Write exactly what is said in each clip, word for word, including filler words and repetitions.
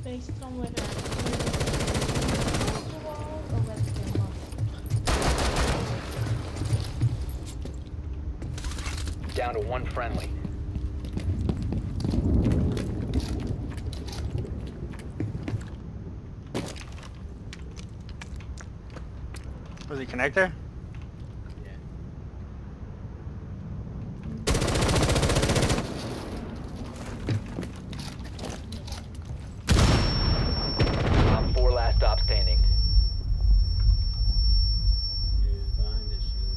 based on whether the wall or whether they're lost. Down to one friendly. Was he connector? Stop standing. He's behind this shield.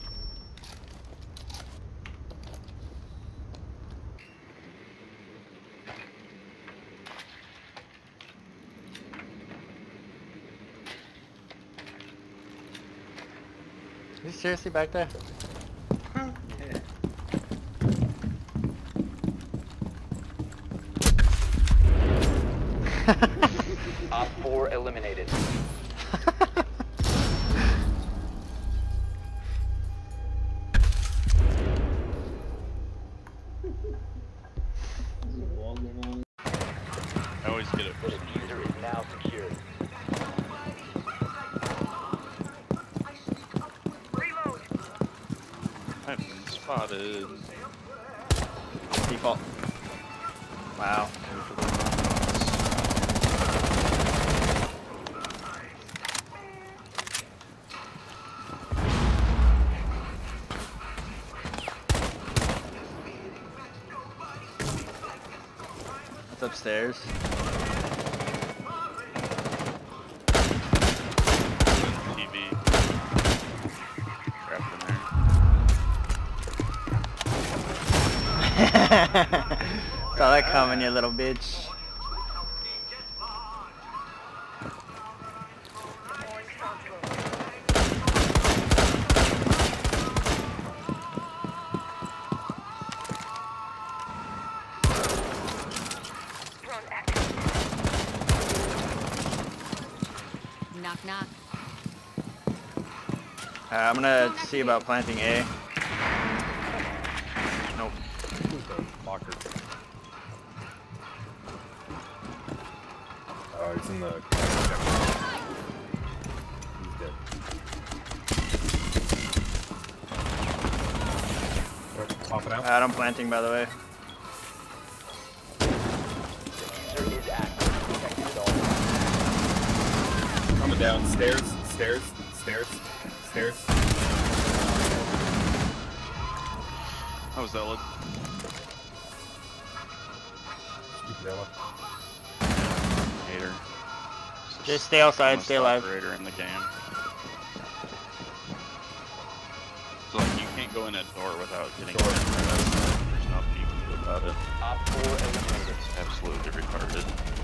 Is he seriously back there? Yeah. Op four eliminated. Wall going on. I always get it The first. diffuser is now secured. I've been spotted. Default. Wow. It's upstairs. T V. Trapped in there. Saw that coming, you little bitch. Knock knock. Uh, I'm gonna see about planting A. Nope. Locker. Oh, he's in the. He's dead. Oh, pop it out. Uh, I'm planting, by the way. Diffuser is active. Protected at all. Coming down. Stairs. Stairs. Stairs. Stairs. How was that look? Stupid Ella. Hater. Just stay outside, Most stay alive. operator in the game. So like you can't go in a door without getting hit. There's nothing you can do about it. Op four eliminated. It's absolutely retarded.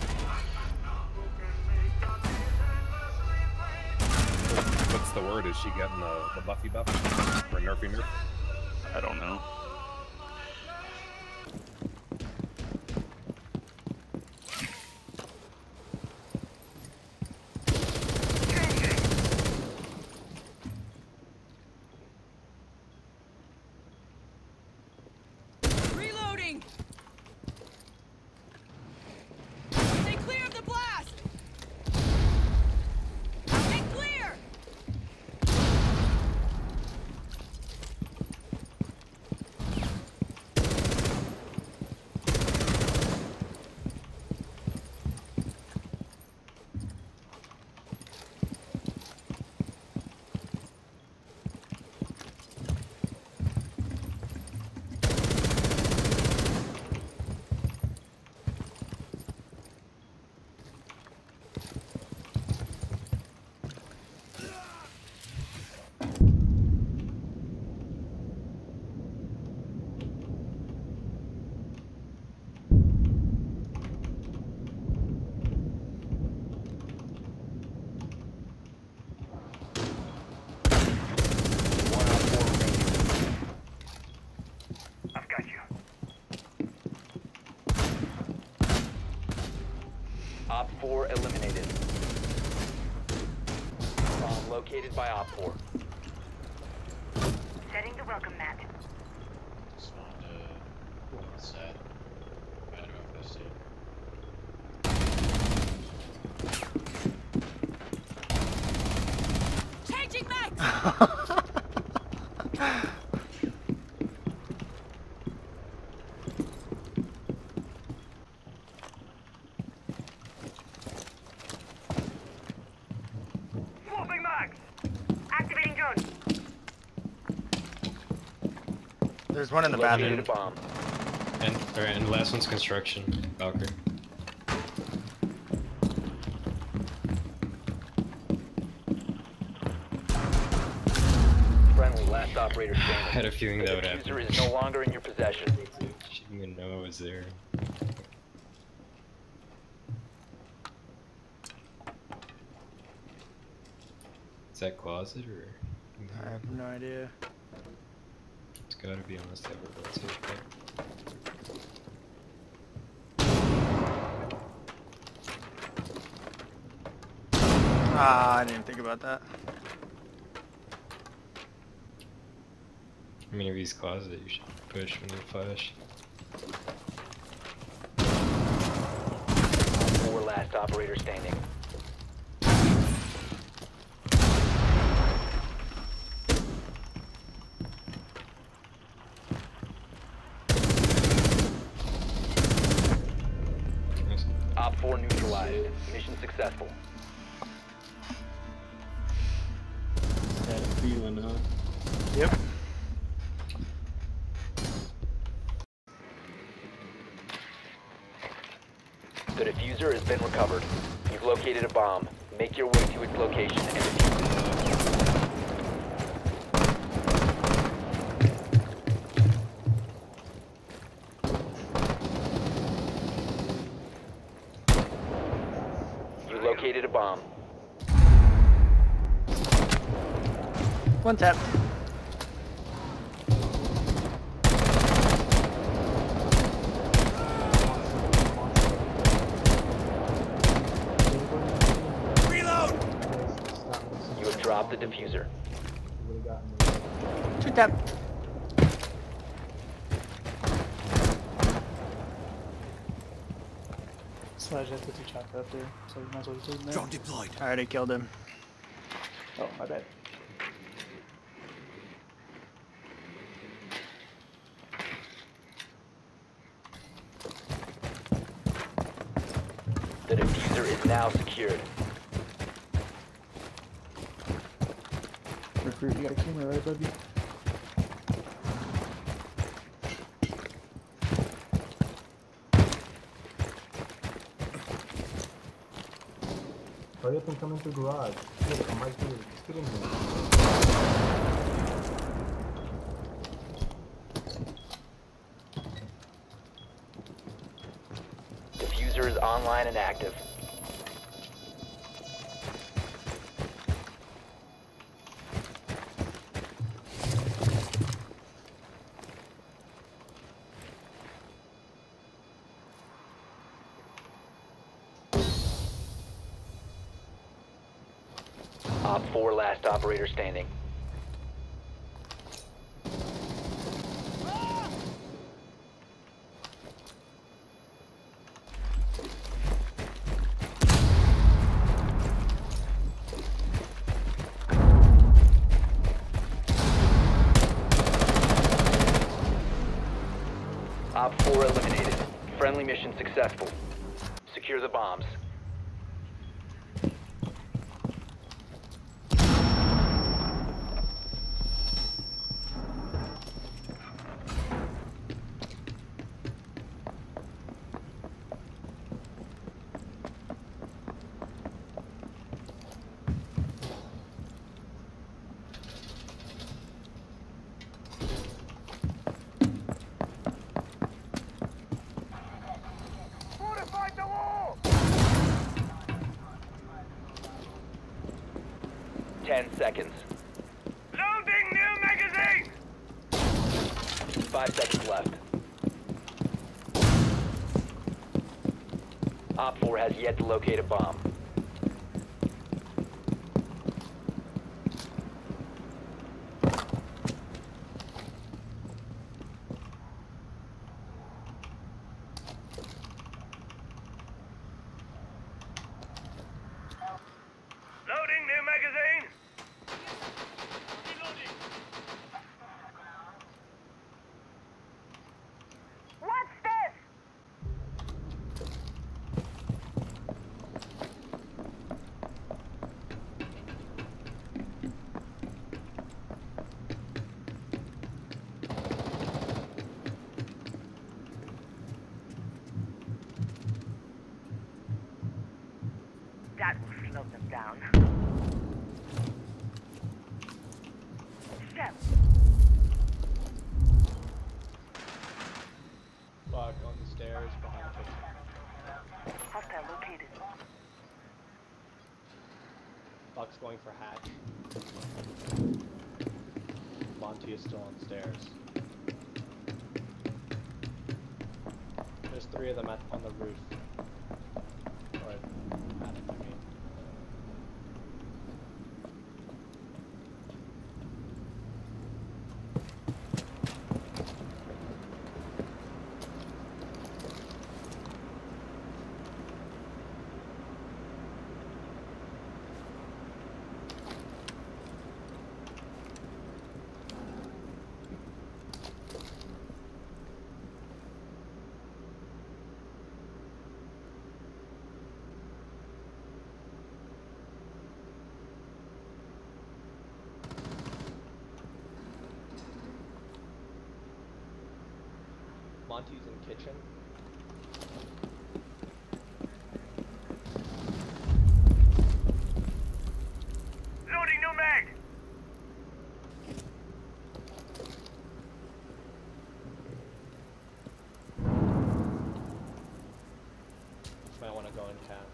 What's the word? Is she getting the, the Buffy buff? Or nerfy nerf? I don't know. Reloading. Stay clear of the blast. Stay clear. One op four remaining. I've got you. Op four eliminated. Bomb located by Op four. Setting the welcome mat. Spawned uh set. I don't know if that's it. Swapping mags. Activating drone. There's one in the Located a bathroom. bomb. And, or, and last one's construction. Valkyrie. Friendly, last operator standing. I had a feeling The that would diffuser happen. is no longer in your possession. She didn't even know I was there. Is that closet or? I have no idea. It's gotta be unless they have a rotate there. Ah, I didn't think about that. I mean, if he's closet, you should push when you flash. Four last operator standing. Nice. Op four neutralized. Mission successful. Had a feeling, huh? Yep. The diffuser has been recovered. You've located a bomb. Make your way to its location and defuse it. You located a bomb. One tap. You have dropped the diffuser. Two tap. Slash has put two chopper up there, so you might as well just leave him there. I already killed him. Oh, my bad. The diffuser is now secured. Recruit, you got a camera right above you. Hurry up and come into the garage. Look, I'm right here. Just get in here. Diffuser is online and active. Op four last operator standing. Op four eliminated. Friendly mission successful. Secure the bombs. Fortified the wall! Ten seconds. Loading new magazine! Five seconds left. Op four has yet to locate a bomb. Loading new magazine! That will slow them down. Step. Bug on the stairs behind the kitchen. Hostile located. Buck's going for hatch. Monty is still on stairs. There's three of them at, on the roof. Or attic, I mean. Monty's in kitchen. Loading new mag. Might want to go in cap.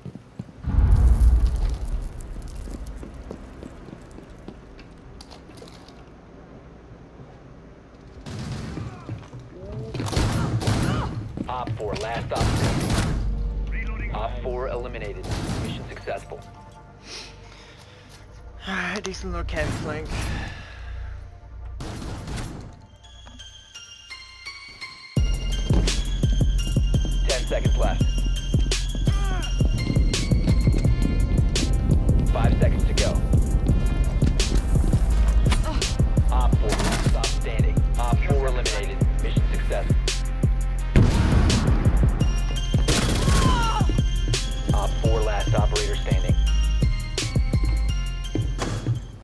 Op four, last op. Op four eliminated. Mission successful. Alright, decent little cat flank. Ten seconds left.